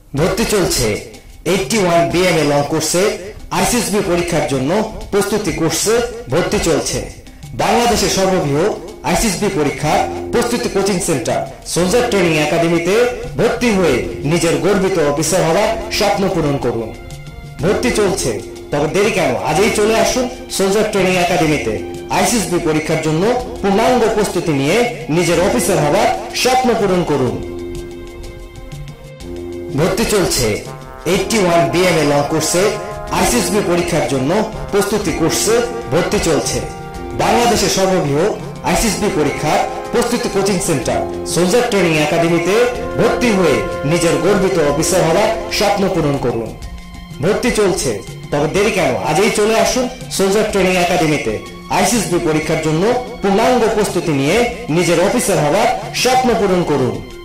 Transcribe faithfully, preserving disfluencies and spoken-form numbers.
ভর্তি চলছে eighty one BMA long কোর্সে আইসিএসবি পরীক্ষার জন্য প্রস্তুতি কোর্সে ভর্তি চলছে। বাংলাদেশের সর্ববৃহৎ আইসিএসবি পরীক্ষা প্রস্তুতি কোচিং সেন্টার সোলজার ট্রেনিং একাডেমিতে ভর্তি হয়ে নিজের গর্বিত অফিসার হওয়ার স্বপ্ন পূরণ করুন। ভর্তি চলছে, তবে দেরি কেন? আজই চলে আসুন সোলজার ট্রেনিং একাডেমিতে আইসিএসবি পরীক্ষার জন্য পূর্ণাঙ্গ প্রস্তুতি নিয়ে নিজের অফিসার হওয়ার স্বপ্ন পূরণ করুন। ভর্তি চলছে এইটটি ওয়ান বিএমএ লং কোর্সে আইসিএসবি পরীক্ষার জন্য প্রস্তুতি কোর্সে ভর্তি চলছে। বাংলাদেশের সর্ববৃহৎ আইসিএসবি পরীক্ষার প্রস্তুতি কোচিং সেন্টার সোলজার ট্রেনিং একাডেমিতে ভর্তি হয়ে নিজের গর্বিত অফিসার হওয়ার স্বপ্ন পূরণ করুন। ভর্তি চলছে, তবে দেরি কেন? আজই চলে আসুন সোলজার ট্রেনিং একাডেমিতে আইসিএসবি পরীক্ষার জন্য পূর্ণাঙ্গ প্রস্তুতি নিয়ে নিজের অফিসার হওয়ার স্বপ্ন পূরণ করুন।